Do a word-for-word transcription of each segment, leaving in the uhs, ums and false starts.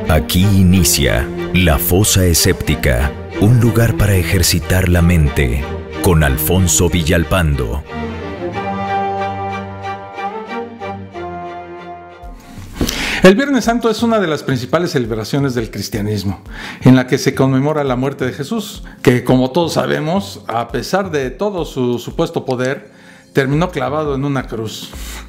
Aquí inicia La Fosa Escéptica, un lugar para ejercitar la mente, con Alfonso Villalpando. El Viernes Santo es una de las principales celebraciones del cristianismo, en la que se conmemora la muerte de Jesús, que, como todos sabemos, a pesar de todo su supuesto poder, terminó clavado en una cruz.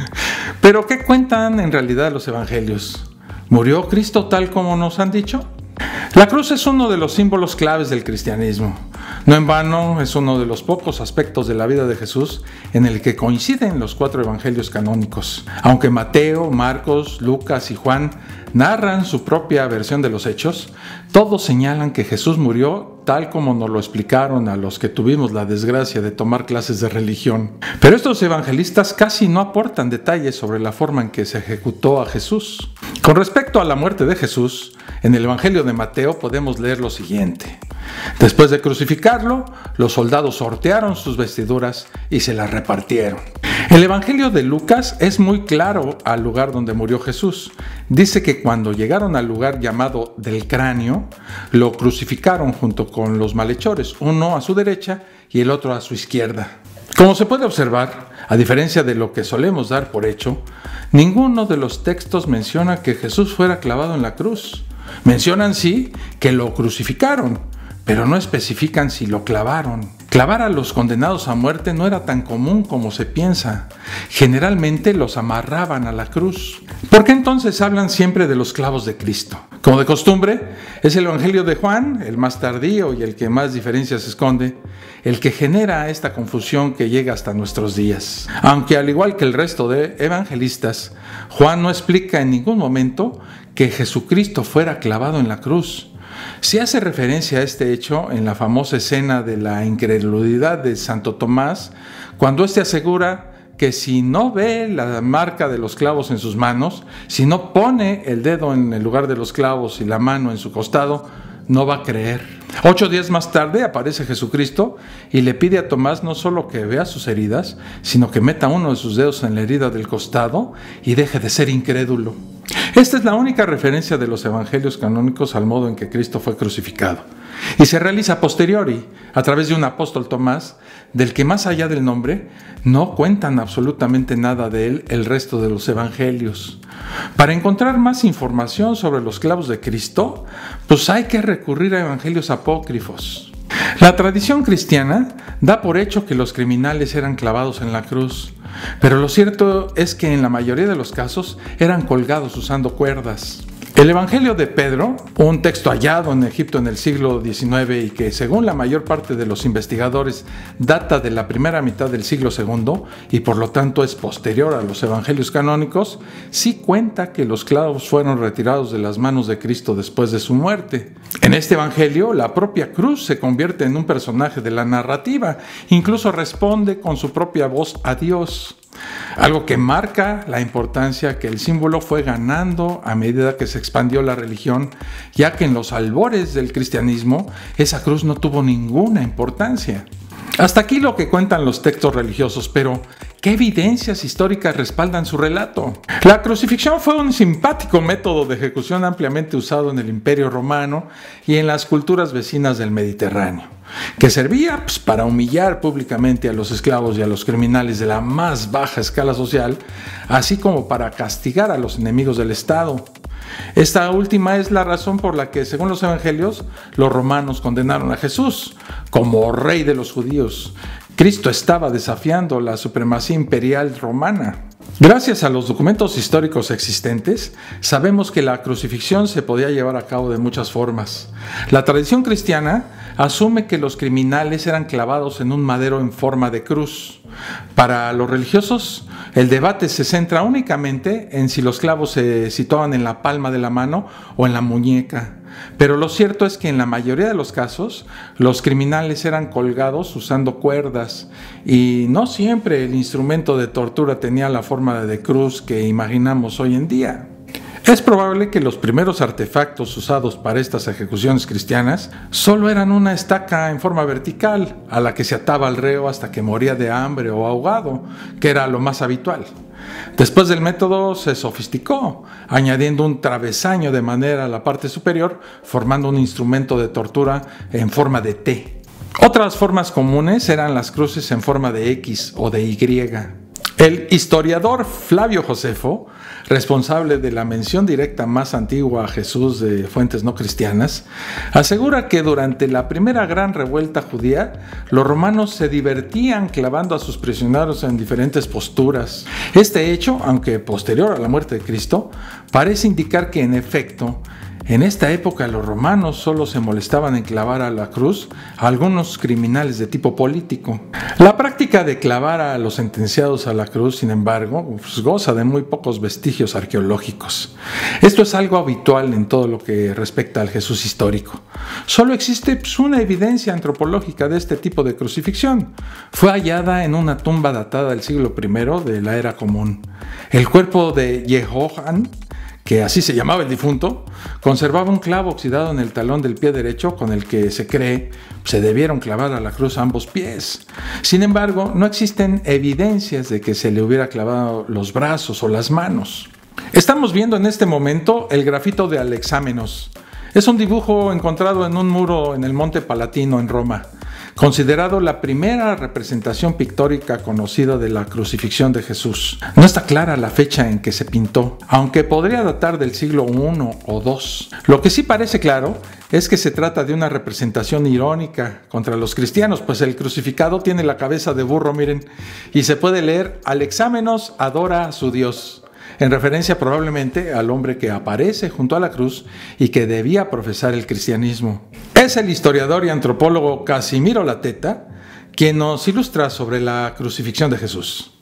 Pero ¿qué cuentan en realidad los evangelios? ¿Murió Cristo tal como nos han dicho? La cruz es uno de los símbolos claves del cristianismo. No en vano es uno de los pocos aspectos de la vida de Jesús en el que coinciden los cuatro evangelios canónicos. Aunque Mateo, Marcos, Lucas y Juan narran su propia versión de los hechos, todos señalan que Jesús murió tal como nos lo explicaron a los que tuvimos la desgracia de tomar clases de religión. Pero estos evangelistas casi no aportan detalles sobre la forma en que se ejecutó a Jesús. Con respecto a la muerte de Jesús, en el Evangelio de Mateo podemos leer lo siguiente. Después de crucificarlo, los soldados sortearon sus vestiduras y se las repartieron. El Evangelio de Lucas es muy claro al lugar donde murió Jesús. Dice que cuando llegaron al lugar llamado del cráneo, lo crucificaron junto con los malhechores, uno a su derecha y el otro a su izquierda. Como se puede observar, a diferencia de lo que solemos dar por hecho, ninguno de los textos menciona que Jesús fuera clavado en la cruz. Mencionan sí que lo crucificaron, pero no especifican si lo clavaron. Clavar a los condenados a muerte no era tan común como se piensa. Generalmente los amarraban a la cruz. ¿Por qué entonces hablan siempre de los clavos de Cristo? Como de costumbre, es el Evangelio de Juan, el más tardío y el que más diferencias esconde, el que genera esta confusión que llega hasta nuestros días. Aunque al igual que el resto de evangelistas, Juan no explica en ningún momento que Jesucristo fuera clavado en la cruz. Se hace referencia a este hecho en la famosa escena de la incredulidad de Santo Tomás, cuando éste asegura que si no ve la marca de los clavos en sus manos, si no pone el dedo en el lugar de los clavos y la mano en su costado, no va a creer. Ocho días más tarde aparece Jesucristo y le pide a Tomás no solo que vea sus heridas, sino que meta uno de sus dedos en la herida del costado y deje de ser incrédulo. Esta es la única referencia de los evangelios canónicos al modo en que Cristo fue crucificado. Y se realiza a posteriori, a través de un apóstol Tomás, del que más allá del nombre, no cuentan absolutamente nada de él el resto de los evangelios. Para encontrar más información sobre los clavos de Cristo, pues hay que recurrir a evangelios apócrifos. La tradición cristiana da por hecho que los criminales eran clavados en la cruz, pero lo cierto es que en la mayoría de los casos eran colgados usando cuerdas. El Evangelio de Pedro, un texto hallado en Egipto en el siglo diecinueve y que según la mayor parte de los investigadores data de la primera mitad del siglo segundo y por lo tanto es posterior a los evangelios canónicos, sí cuenta que los clavos fueron retirados de las manos de Cristo después de su muerte. En este evangelio, la propia cruz se convierte en un personaje de la narrativa, incluso responde con su propia voz a Dios. Algo que marca la importancia que el símbolo fue ganando a medida que se expandió la religión, ya que en los albores del cristianismo esa cruz no tuvo ninguna importancia. Hasta aquí lo que cuentan los textos religiosos, pero ¿qué evidencias históricas respaldan su relato? La crucifixión fue un simpático método de ejecución ampliamente usado en el Imperio Romano y en las culturas vecinas del Mediterráneo, que servía pues, para humillar públicamente a los esclavos y a los criminales de la más baja escala social, así como para castigar a los enemigos del Estado. Esta última es la razón por la que, según los evangelios, los romanos condenaron a Jesús como rey de los judíos. Cristo estaba desafiando la supremacía imperial romana. Gracias a los documentos históricos existentes, sabemos que la crucifixión se podía llevar a cabo de muchas formas. La tradición cristiana asume que los criminales eran clavados en un madero en forma de cruz. Para los religiosos, el debate se centra únicamente en si los clavos se situaban en la palma de la mano o en la muñeca. Pero lo cierto es que en la mayoría de los casos, los criminales eran colgados usando cuerdas y no siempre el instrumento de tortura tenía la forma de cruz que imaginamos hoy en día. Es probable que los primeros artefactos usados para estas ejecuciones cristianas solo eran una estaca en forma vertical a la que se ataba al reo hasta que moría de hambre o ahogado, que era lo más habitual. Después del método se sofisticó, añadiendo un travesaño de madera a la parte superior, formando un instrumento de tortura en forma de T. Otras formas comunes eran las cruces en forma de X o de Y. El historiador Flavio Josefo, responsable de la mención directa más antigua a Jesús de fuentes no cristianas, asegura que durante la primera gran revuelta judía, los romanos se divertían clavando a sus prisioneros en diferentes posturas. Este hecho, aunque posterior a la muerte de Cristo, parece indicar que en efecto, en esta época los romanos solo se molestaban en clavar a la cruz a algunos criminales de tipo político. La práctica de clavar a los sentenciados a la cruz, sin embargo, pues goza de muy pocos vestigios arqueológicos. Esto es algo habitual en todo lo que respecta al Jesús histórico. Solo existe pues, una evidencia antropológica de este tipo de crucifixión. Fue hallada en una tumba datada del siglo primero de la era común. El cuerpo de Jehoán, que así se llamaba el difunto, conservaba un clavo oxidado en el talón del pie derecho con el que se cree se debieron clavar a la cruz ambos pies. Sin embargo, no existen evidencias de que se le hubiera clavado los brazos o las manos. Estamos viendo en este momento el grafito de Alexámenos. Es un dibujo encontrado en un muro en el Monte Palatino en Roma, considerado la primera representación pictórica conocida de la crucifixión de Jesús. No está clara la fecha en que se pintó, aunque podría datar del siglo primero o dos. Lo que sí parece claro es que se trata de una representación irónica contra los cristianos, pues el crucificado tiene la cabeza de burro, miren, y se puede leer: Alexámenos adora a su Dios, en referencia probablemente al hombre que aparece junto a la cruz y que debía profesar el cristianismo. Es el historiador y antropólogo Casimiro Lateta quien nos ilustra sobre la crucifixión de Jesús.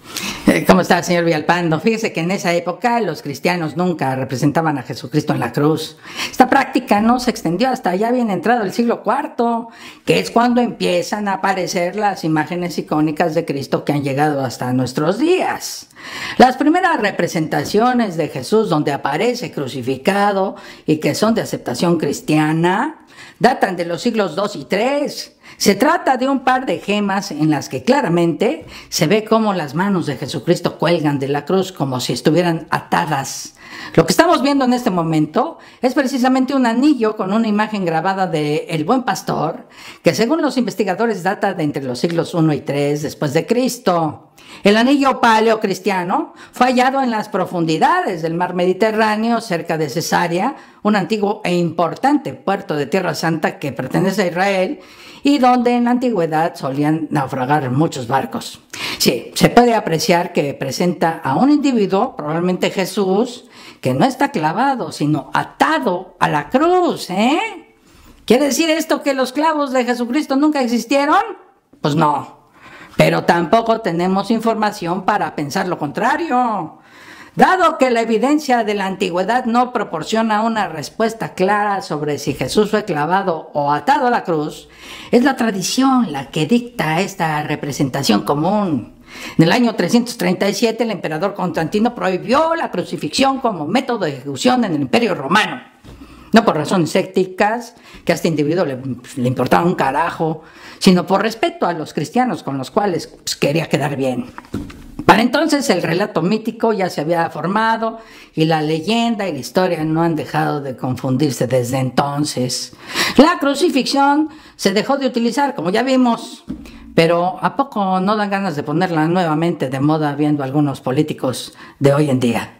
¿Cómo está, señor Villalpando? Fíjese que en esa época los cristianos nunca representaban a Jesucristo en la cruz. Esta práctica no se extendió hasta ya bien entrado el siglo cuarto, que es cuando empiezan a aparecer las imágenes icónicas de Cristo que han llegado hasta nuestros días. Las primeras representaciones de Jesús donde aparece crucificado y que son de aceptación cristiana datan de los siglos dos y tres. Se trata de un par de gemas en las que claramente se ve cómo las manos de Jesucristo cuelgan de la cruz como si estuvieran atadas. Lo que estamos viendo en este momento es precisamente un anillo con una imagen grabada de El Buen Pastor, que según los investigadores data de entre los siglos primero y tres después de Cristo. El anillo paleocristiano fue hallado en las profundidades del mar Mediterráneo, cerca de Cesarea, un antiguo e importante puerto de Tierra Santa que pertenece a Israel y donde en la antigüedad solían naufragar muchos barcos. Sí, se puede apreciar que presenta a un individuo, probablemente Jesús, que no está clavado, sino atado a la cruz, ¿eh? ¿Quiere decir esto que los clavos de Jesucristo nunca existieron? Pues no. Pero tampoco tenemos información para pensar lo contrario. Dado que la evidencia de la antigüedad no proporciona una respuesta clara sobre si Jesús fue clavado o atado a la cruz, es la tradición la que dicta esta representación común. En el año trescientos treinta y siete, el emperador Constantino prohibió la crucifixión como método de ejecución en el Imperio Romano. No por razones éticas, que a este individuo le, le importaba un carajo, sino por respeto a los cristianos con los cuales pues, quería quedar bien. Para entonces el relato mítico ya se había formado y la leyenda y la historia no han dejado de confundirse desde entonces. La crucifixión se dejó de utilizar, como ya vimos, pero ¿a poco no dan ganas de ponerla nuevamente de moda viendo algunos políticos de hoy en día?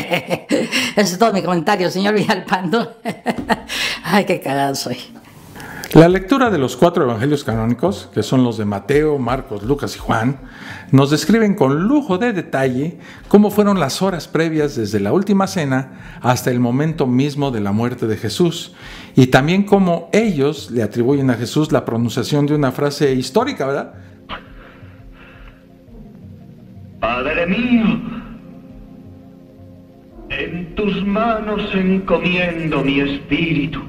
Ese es todo mi comentario, señor Villalpando. Ay, qué cagado soy. La lectura de los cuatro evangelios canónicos, que son los de Mateo, Marcos, Lucas y Juan, nos describen con lujo de detalle cómo fueron las horas previas desde la última cena hasta el momento mismo de la muerte de Jesús, y también cómo ellos le atribuyen a Jesús la pronunciación de una frase histórica, ¿verdad? Padre mío, en tus manos encomiendo mi espíritu.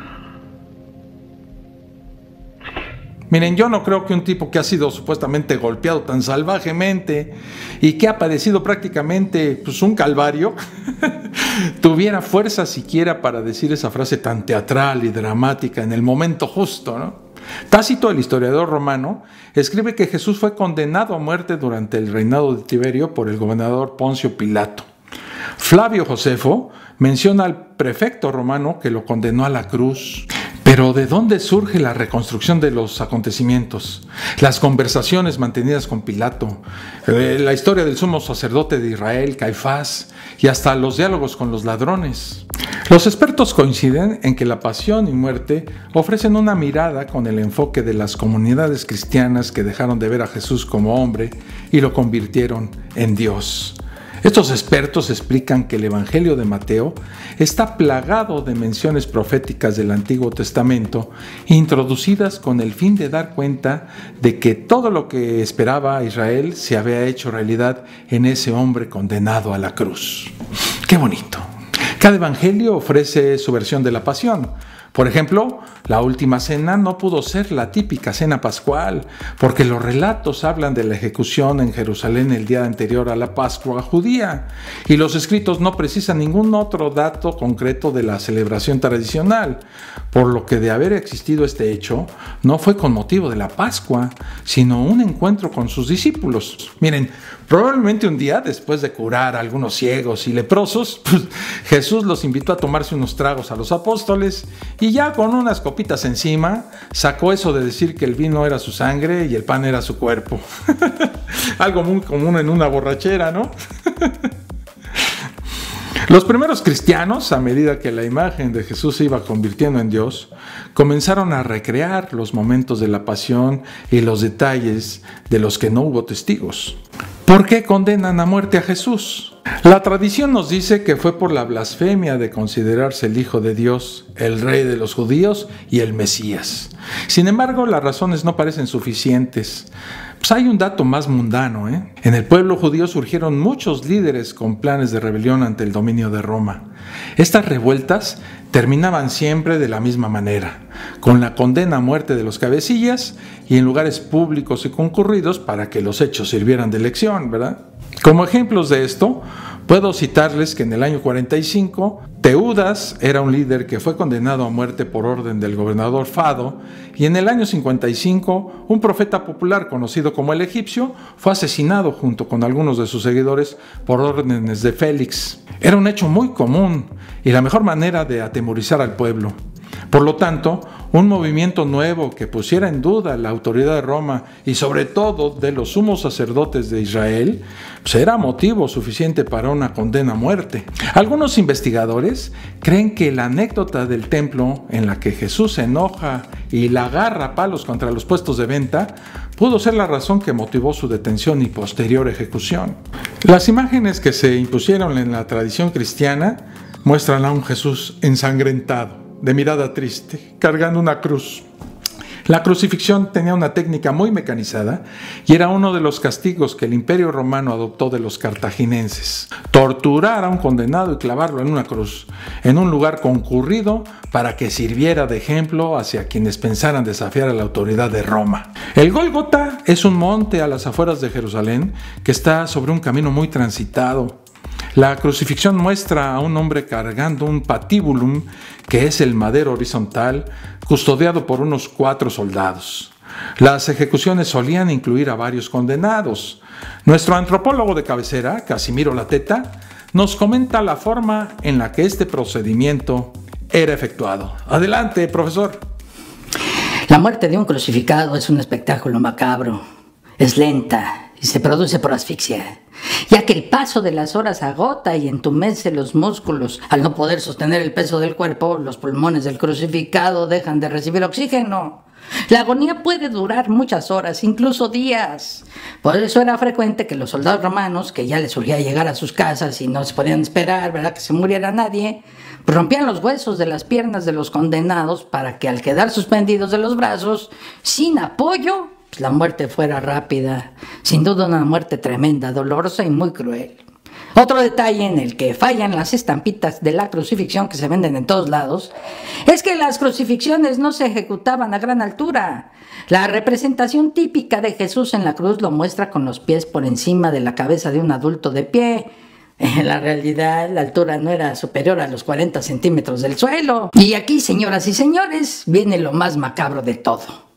Miren, yo no creo que un tipo que ha sido supuestamente golpeado tan salvajemente y que ha padecido prácticamente pues, un calvario tuviera fuerza siquiera para decir esa frase tan teatral y dramática en el momento justo, ¿no? Tácito, el historiador romano, escribe que Jesús fue condenado a muerte durante el reinado de Tiberio por el gobernador Poncio Pilato. Flavio Josefo menciona al prefecto romano que lo condenó a la cruz. Pero ¿de dónde surge la reconstrucción de los acontecimientos? Las conversaciones mantenidas con Pilato, la historia del sumo sacerdote de Israel, Caifás, y hasta los diálogos con los ladrones. Los expertos coinciden en que la pasión y muerte ofrecen una mirada con el enfoque de las comunidades cristianas que dejaron de ver a Jesús como hombre y lo convirtieron en Dios. Estos expertos explican que el Evangelio de Mateo está plagado de menciones proféticas del Antiguo Testamento, introducidas con el fin de dar cuenta de que todo lo que esperaba Israel se había hecho realidad en ese hombre condenado a la cruz. ¡Qué bonito! Cada evangelio ofrece su versión de la pasión. Por ejemplo, la última cena no pudo ser la típica cena pascual, porque los relatos hablan de la ejecución en Jerusalén el día anterior a la Pascua judía, y los escritos no precisan ningún otro dato concreto de la celebración tradicional, por lo que de haber existido este hecho, no fue con motivo de la Pascua, sino un encuentro con sus discípulos. Miren, probablemente un día, después de curar a algunos ciegos y leprosos, pues, Jesús los invitó a tomarse unos tragos a los apóstoles, y ya con unas copitas encima, sacó eso de decir que el vino era su sangre y el pan era su cuerpo. Algo muy común en una borrachera, ¿no? Los primeros cristianos, a medida que la imagen de Jesús se iba convirtiendo en Dios, comenzaron a recrear los momentos de la pasión y los detalles de los que no hubo testigos. ¿Por qué condenan a muerte a Jesús? La tradición nos dice que fue por la blasfemia de considerarse el Hijo de Dios, el Rey de los judíos y el Mesías. Sin embargo, las razones no parecen suficientes. Pues hay un dato más mundano, ¿eh? En el pueblo judío surgieron muchos líderes con planes de rebelión ante el dominio de Roma. Estas revueltas terminaban siempre de la misma manera, con la condena a muerte de los cabecillas y en lugares públicos y concurridos para que los hechos sirvieran de lección, ¿verdad? Como ejemplos de esto, puedo citarles que en el año cuarenta y cinco, Teudas era un líder que fue condenado a muerte por orden del gobernador Fado, y en el año cincuenta y cinco, un profeta popular conocido como el egipcio fue asesinado junto con algunos de sus seguidores por órdenes de Félix. Era un hecho muy común y la mejor manera de atemorizar al pueblo. Por lo tanto, un movimiento nuevo que pusiera en duda la autoridad de Roma y sobre todo de los sumos sacerdotes de Israel, será motivo suficiente para una condena a muerte. Algunos investigadores creen que la anécdota del templo en la que Jesús se enoja y la agarra a palos contra los puestos de venta pudo ser la razón que motivó su detención y posterior ejecución. Las imágenes que se impusieron en la tradición cristiana muestran a un Jesús ensangrentado, de mirada triste, cargando una cruz. La crucifixión tenía una técnica muy mecanizada y era uno de los castigos que el Imperio Romano adoptó de los cartagineses. Torturar a un condenado y clavarlo en una cruz, en un lugar concurrido para que sirviera de ejemplo hacia quienes pensaran desafiar a la autoridad de Roma. El Gólgota es un monte a las afueras de Jerusalén que está sobre un camino muy transitado. La crucifixión muestra a un hombre cargando un patíbulum, que es el madero horizontal, custodiado por unos cuatro soldados. Las ejecuciones solían incluir a varios condenados. Nuestro antropólogo de cabecera, Casimiro Lateta, nos comenta la forma en la que este procedimiento era efectuado. Adelante, profesor. La muerte de un crucificado es un espectáculo macabro. Es lenta y se produce por asfixia, ya que el paso de las horas agota y entumece los músculos. Al no poder sostener el peso del cuerpo, los pulmones del crucificado dejan de recibir oxígeno. La agonía puede durar muchas horas, incluso días. Por eso era frecuente que los soldados romanos, que ya les surgía llegar a sus casas y no se podían esperar, ¿verdad?, que se muriera nadie, rompían los huesos de las piernas de los condenados para que al quedar suspendidos de los brazos, sin apoyo, pues la muerte fuera rápida. Sin duda una muerte tremenda, dolorosa y muy cruel. Otro detalle en el que fallan las estampitas de la crucifixión que se venden en todos lados es que las crucifixiones no se ejecutaban a gran altura. La representación típica de Jesús en la cruz lo muestra con los pies por encima de la cabeza de un adulto de pie. En la realidad, la altura no era superior a los cuarenta centímetros del suelo. Y aquí, señoras y señores, viene lo más macabro de todo.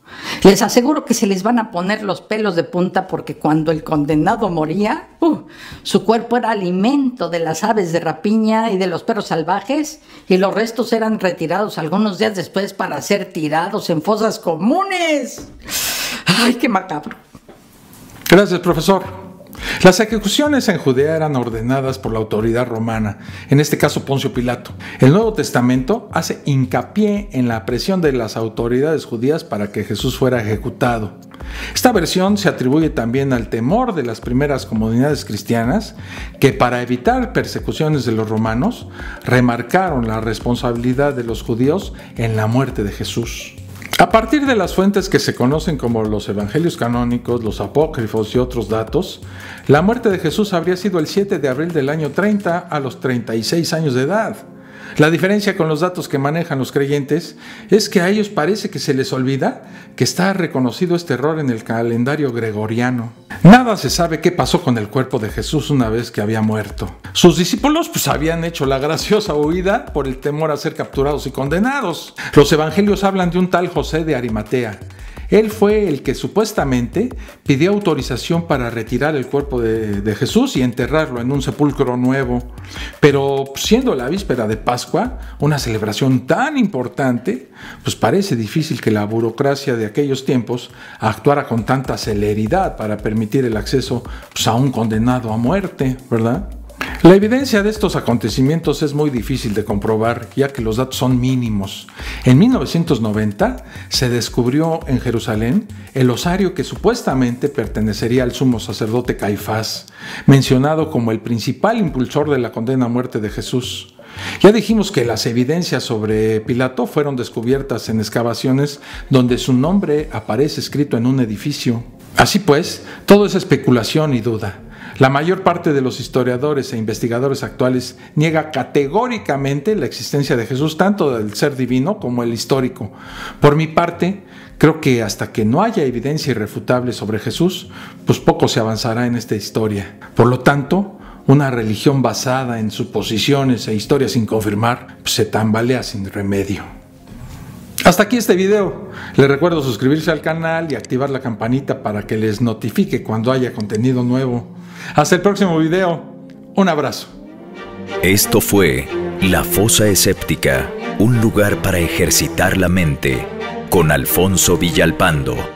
Les aseguro que se les van a poner los pelos de punta porque cuando el condenado moría, uh, su cuerpo era alimento de las aves de rapiña y de los perros salvajes y los restos eran retirados algunos días después para ser tirados en fosas comunes. ¡Ay, qué macabro! Gracias, profesor. Las ejecuciones en Judea eran ordenadas por la autoridad romana, en este caso Poncio Pilato. El Nuevo Testamento hace hincapié en la presión de las autoridades judías para que Jesús fuera ejecutado. Esta versión se atribuye también al temor de las primeras comunidades cristianas que, para evitar persecuciones de los romanos, remarcaron la responsabilidad de los judíos en la muerte de Jesús. A partir de las fuentes que se conocen como los evangelios canónicos, los apócrifos y otros datos, la muerte de Jesús habría sido el siete de abril del año treinta a los treinta y seis años de edad. La diferencia con los datos que manejan los creyentes es que a ellos parece que se les olvida que está reconocido este error en el calendario gregoriano. Nada se sabe qué pasó con el cuerpo de Jesús una vez que había muerto. Sus discípulos pues habían hecho la graciosa huida por el temor a ser capturados y condenados. Los evangelios hablan de un tal José de Arimatea. Él fue el que supuestamente pidió autorización para retirar el cuerpo de, de Jesús y enterrarlo en un sepulcro nuevo. Pero siendo la víspera de Pascua, una celebración tan importante, pues parece difícil que la burocracia de aquellos tiempos actuara con tanta celeridad para permitir el acceso pues, a un condenado a muerte, ¿verdad? La evidencia de estos acontecimientos es muy difícil de comprobar, ya que los datos son mínimos. En mil novecientos noventa se descubrió en Jerusalén el osario que supuestamente pertenecería al sumo sacerdote Caifás, mencionado como el principal impulsor de la condena a muerte de Jesús. Ya dijimos que las evidencias sobre Pilato fueron descubiertas en excavaciones donde su nombre aparece escrito en un edificio. Así pues, todo es especulación y duda. La mayor parte de los historiadores e investigadores actuales niega categóricamente la existencia de Jesús, tanto del ser divino como el histórico. Por mi parte, creo que hasta que no haya evidencia irrefutable sobre Jesús, pues poco se avanzará en esta historia. Por lo tanto, una religión basada en suposiciones e historias sin confirmar, pues se tambalea sin remedio. Hasta aquí este video. Les recuerdo suscribirse al canal y activar la campanita para que les notifique cuando haya contenido nuevo. Hasta el próximo video. Un abrazo. Esto fue La Fosa Escéptica, un lugar para ejercitar la mente, con Alfonso Villalpando.